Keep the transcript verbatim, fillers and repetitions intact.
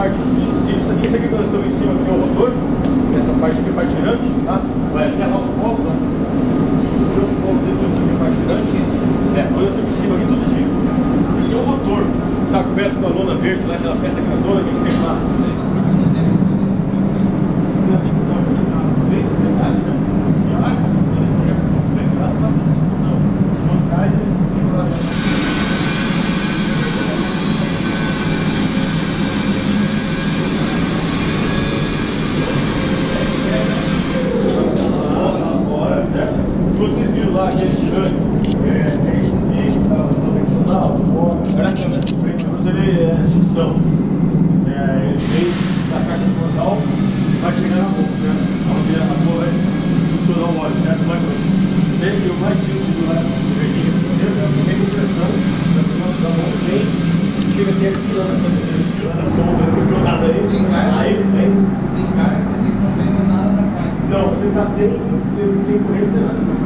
parte de cima, isso aqui, isso aqui que nós estamos em cima aqui é o rotor, essa parte aqui é a parte girante, tá? Vai até lá os polos, ó. Os polos dentro disso aqui é a parte girante. É, quando nós estamos em cima aqui, tudo gira. Esse é o rotor, que está coberto com a lona verde, lá, aquela peça grandona que a gente tem lá. Vocês viram lá aquele girante, é isso aqui, que estava convencional, era a câmera, mas ele é sucção. É, ele vem da caixa do portal e vai chegar na boca, né? Onde a boca vai funcionar o óleo, certo? Vai para ele. O mais difícil lá do verdinho, é o meio de pressão, da mão vem, chega até aqui lá na câmera, lá na sonda, que eu nasci aí, aí ele vem. Sem carga, quer dizer que não vem nada pra cá. Não, você está sem, sem corrente, sem nada.